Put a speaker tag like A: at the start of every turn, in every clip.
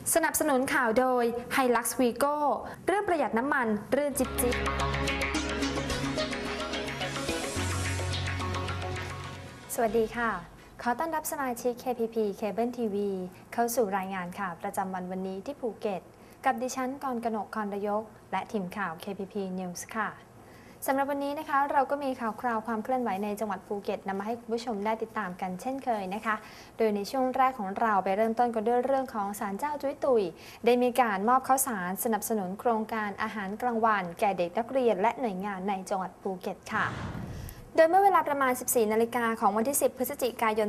A: สนับสนุนข่าวโดย Hilux Vigo เรื่องประหยัดน้ำมันเรื่องจิ๊บจิ๊บสวัสดีค่ะขอต้อนรับสมาชิก KPP Cable TV เข้าสู่รายงานข่าวประจำวันนี้ที่ภูเก็ตกับดิฉันกรกนก คอนยกและทีมข่าว KPP News ค่ะสำหรับวันนี้นะคะเราก็มีข่าวคราวความเคลื่อนไหวในจังหวัดภูเก็ตนำมาให้คุณผู้ชมได้ติดตามกันเช่นเคยนะคะโดยในช่วงแรกของเราไปเริ่มต้นกันด้วยเรื่องของศาลเจ้าจุ้ยตุยได้มีการมอบข้าวสารสนับสนุนโครงการอาหารกลางวันแก่เด็กนักเรียนและหน่วยงานในจังหวัดภูเก็ตค่ะโดยเมื่อเวลาประมาณ 14 นาฬิกาของวันที่ 10 พฤศจิกายน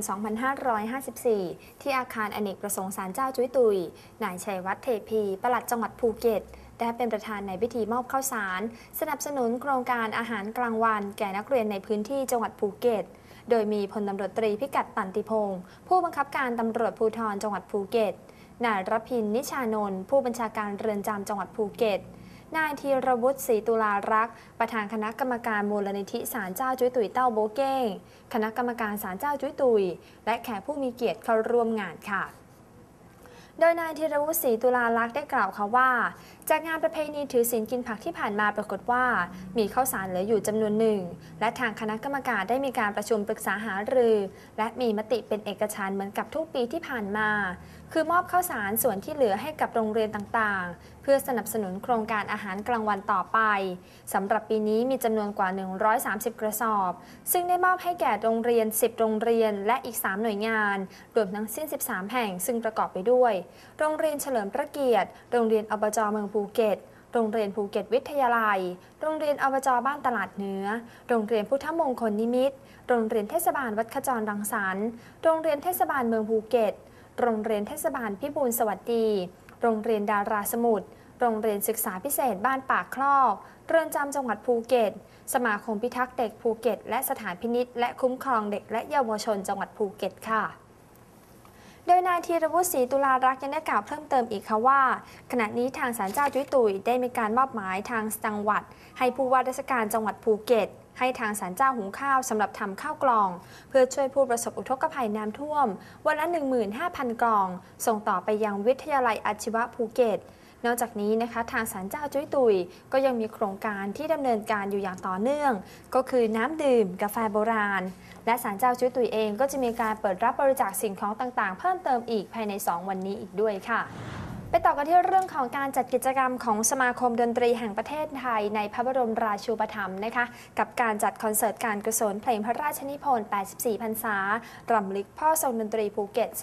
A: 2554 ที่อาคารอเนกประสงค์ศาลเจ้าจุ้ยตุยนายชัยวัฒน์เทพีปลัดจังหวัดภูเก็ตได้เป็นประธานในพิธีมอบข้าวสารสนับสนุนโครงการอาหารกลางวันแก่นักเรียนในพื้นที่จังหวัดภูเก็ตโดยมีพลตำรวจตรีพิกัดตันติพงศ์ผู้บังคับการตำรวจภูธรจังหวัดภูเก็ตนายรพินนิชานนท์ผู้บัญชาการเรือนจำจังหวัดภูเก็ตนายธีรวุฒิศรีตุลารักษ์ประธานคณะกรรมการมูลนิธิศาลเจ้าจุ้ยตุยเต้าโบเก้งคณะกรรมการศาลเจ้าจุ้ยตุยและแขกผู้มีเกียรติเข้าร่วมงานค่ะโดยนายธีรวุฒิศรีตุลาลักษณ์ได้กล่าวค่ะว่าจากงานประเพณีถือศีลกินผักที่ผ่านมาปรากฏว่ามีข้าวสารเหลืออยู่จำนวนหนึ่งและทางคณะกรรมการได้มีการประชุมปรึกษาหารือและมีมติเป็นเอกฉันท์เหมือนกับทุกปีที่ผ่านมาคือมอบข้าวสารส่วนที่เหลือให้กับโรงเรียนต่างๆเพื่อสนับสนุนโครงการอาหารกลางวันต่อไปสำหรับปีนี้มีจำนวนกว่า130กระสอบซึ่งได้มอบให้แก่โรงเรียน10โรงเรียนและอีก3หน่วยงานรวมทั้งสิ้น13แห่งซึ่งประกอบไปด้วยโรงเรียนเฉลิมพระเกียรติโรงเรียนอบจ.เมืองภูเก็ตโรงเรียนภูเก็ตวิทยาลัยโรงเรียนอบจ.บ้านตลาดเหนือโรงเรียนพุทธมงคลนิมิตรโรงเรียนเทศบาลวัดขจรรังสรรค์โรงเรียนเทศบาลเมืองภูเก็ตโรงเรียนเทศบาลพิบูลสวัสดีโรงเรียนดาราสมุทรโรงเรียนศึกษาพิเศษบ้านปากคลอกเรือนจำจังหวัดภูเก็ตสมาคมพิทักษ์เด็กภูเก็ตและสถานพินิจและคุ้มครองเด็กและเยาวชนจังหวัดภูเก็ตค่ะโดยนายธีรวุฒิศรีตุลารักษ์ยังได้กล่าวเพิ่มเติมอีกค่ะว่าขณะนี้ทางศาลเจ้าจุ้ยตุยได้มีการมอบหมายทางจังหวัดให้ผู้ว่าราชการจังหวัดภูเก็ตให้ทางศาลเจ้าหุงข้าวสำหรับทำข้าวกล่องเพื่อช่วยผู้ประสบอุทกภัยน้ำท่วมวันละ 15,000 กล่องส่งต่อไปยังวิทยาลัยอาชีวะภูเก็ตนอกจากนี้นะคะทางศาลเจ้าจุ้ยตุยก็ยังมีโครงการที่ดำเนินการอยู่อย่างต่อเนื่องก็คือน้ำดื่มกาแฟโบราณและศาลเจ้าจุ้ยตุยเองก็จะมีการเปิดรับบริจาคสิ่งของต่างๆเพิ่มเติมอีกภายใน2วันนี้อีกด้วยค่ะไปต่อกันที่เรื่องของการจัดกิจกรรมของสมาคมดนตรีแห่งประเทศไทยในพระบรมราชูปถัมภ์นะคะกับการจัดคอนเสิร์ตการกุศลเพลงพระราชนิพนธ์84พรรษารำลึกพ่อทรงดนตรีภูเก็ต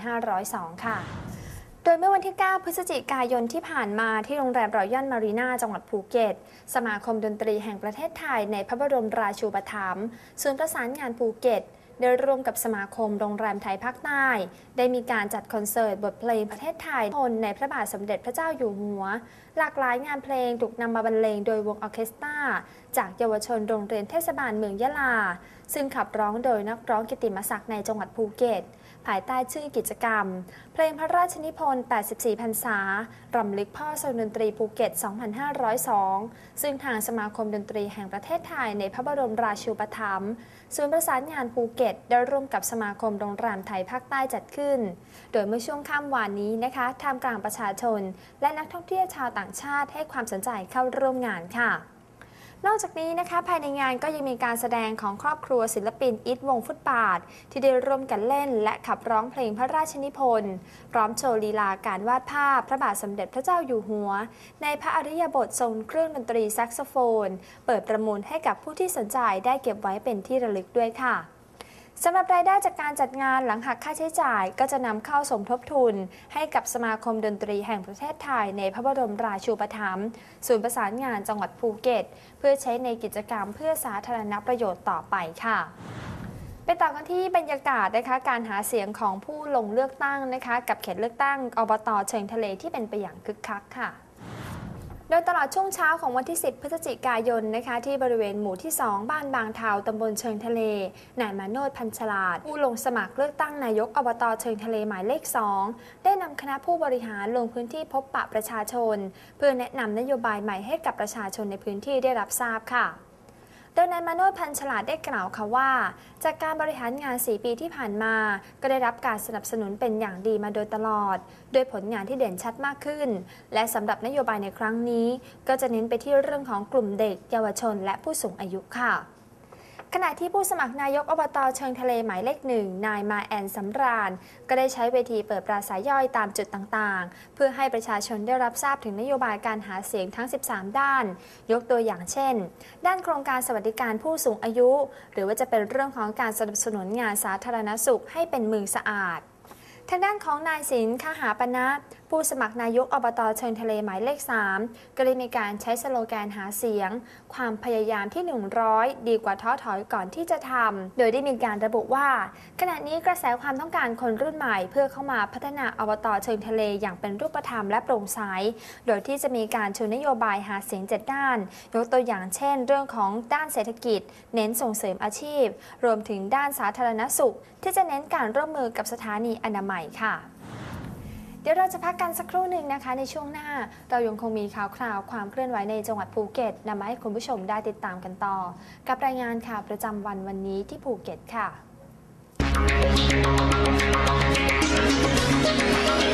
A: 2502 ค่ะโดยเมื่อวันที่ 9 พฤศจิกายนที่ผ่านมาที่โรงแรมรอยัลมารีนาจังหวัดภูเก็ตสมาคมดนตรีแห่งประเทศไทยในพระบรมราชูปถัมภ์ศูนย์ประสานงานภูเก็ตได้ร่วมกับสมาคมโรงแรมไทยภาคใต้ได้มีการจัดคอนเสิร์ตบทเพลงประเทศไทยในพระบาทสมเด็จพระเจ้าอยู่หัวหลากหลายงานเพลงถูกนำมาบรรเลงโดยวงออร์เคสตราจากเยาวชนโรงเรียนเทศบาลเมืองยะลาซึ่งขับร้องโดยนักร้องกิตติมศักดิ์ในจังหวัดภูเก็ตภายใต้ชื่อกิจกรรมเพลงพระราชนิพนธ์84พรรษารำลึกพ่อทรงดนตรีภูเก็ต 2502 ซึ่งทางสมาคมดนตรีแห่งประเทศไทยในพระบรมราชูปถัมภ์ศูนย์ประสานงานภูเก็ตได้ร่วมกับสมาคมโรงแรมไทยภาคใต้จัดขึ้นโดยเมื่อช่วงค่ำวานนี้นะคะท่ามกลางประชาชนและนักท่องเที่ยวชาวต่างชาติให้ความสนใจเข้าร่วมงานค่ะนอกจากนี้นะคะภายในงานก็ยังมีการแสดงของครอบครัวศิลปินอิทวงฟุตบาทที่ได้ร่วมกันเล่นและขับร้องเพลงพระราชนิพนธ์พร้อมโชว์ลีลาการวาดภาพพระบาทสมเด็จพระเจ้าอยู่หัวในพระอริยบททรงเครื่องดนตรีแซกโซโฟนเปิดประมูลให้กับผู้ที่สนใจได้เก็บไว้เป็นที่ระลึกด้วยค่ะสำหรับรายได้จากการจัดงานหลังหักค่าใช้จ่ายก็จะนำเข้าสมทบทุนให้กับสมาคมดนตรีแห่งประเทศไทยในพระบรมราชูปถัมภ์ศูนย์ประสานงานจังหวัดภูเก็ตเพื่อใช้ในกิจกรรมเพื่อสาธารณประโยชน์ต่อไปค่ะไปต่อกันที่บรรยากาศนะคะการหาเสียงของผู้ลงเลือกตั้งนะคะกับเขตเลือกตั้งอบต.เชิงทะเลที่เป็นไปอย่างคึกคักค่ะโดยตลอดช่วงเช้าของวันที่ 10 พฤศจิกายนนะคะที่บริเวณหมู่ที่ 2 บ้านบางเทาตำบลเชิงทะเลนายมาโนช พันฉลาดผู้ลงสมัครเลือกตั้งนายกอบต.เชิงทะเลหมายเลข 2ได้นำคณะผู้บริหารลงพื้นที่พบปะประชาชนเพื่อแนะนำนโยบายใหม่ให้กับประชาชนในพื้นที่ได้รับทราบค่ะโดยนายมาโนช พันฉลาดได้กล่าวค่ะว่าจากการบริหารงาน 4 ปีที่ผ่านมาก็ได้รับการสนับสนุนเป็นอย่างดีมาโดยตลอดด้วยผลงานที่เด่นชัดมากขึ้นและสำหรับนโยบายในครั้งนี้ก็จะเน้นไปที่เรื่องของกลุ่มเด็กเยาวชนและผู้สูงอายุค่ะขณะที่ผู้สมัครนายกอบต.เชิงทะเลหมายเลข 1นายมาแอนสำราญก็ได้ใช้เวทีเปิดปราศรัยย่อยตามจุดต่างๆเพื่อให้ประชาชนได้รับทราบถึงนโยบายการหาเสียงทั้ง 13 ด้านยกตัวอย่างเช่นด้านโครงการสวัสดิการผู้สูงอายุหรือว่าจะเป็นเรื่องของการสนับสนุนงานสาธารณสุขให้เป็นเมืองสะอาดทางด้านของนายสินคหาปณะผู้สมัครนายกอบต.เชิงทะเลหมายเลข 3ก็ได้มีการใช้สโลแกนหาเสียงความพยายามที่ 100 ดีกว่าท้อถอยก่อนที่จะทำโดยได้มีการระบุว่าขณะนี้กระแสความต้องการคนรุ่นใหม่เพื่อเข้ามาพัฒนาอบต.เชิงทะเลอย่างเป็นรูปธรรมและโปร่งใสโดยที่จะมีการชูนโยบายหาเสียง7ด้านยกตัวอย่างเช่นเรื่องของด้านเศรษฐกิจเน้นส่งเสริมอาชีพรวมถึงด้านสาธารณสุขที่จะเน้นการร่วมมือกับสถานีอนามัยค่ะเดี๋ยวเราจะพักกันสักครู่หนึ่งนะคะในช่วงหน้าเรายังคงมีข่าวคราวความเคลื่อนไหวในจังหวัดภูเก็ตนำมาให้คุณผู้ชมได้ติดตามกันต่อกับรายงานข่าวประจำวันนี้ที่ภูเก็ตค่ะ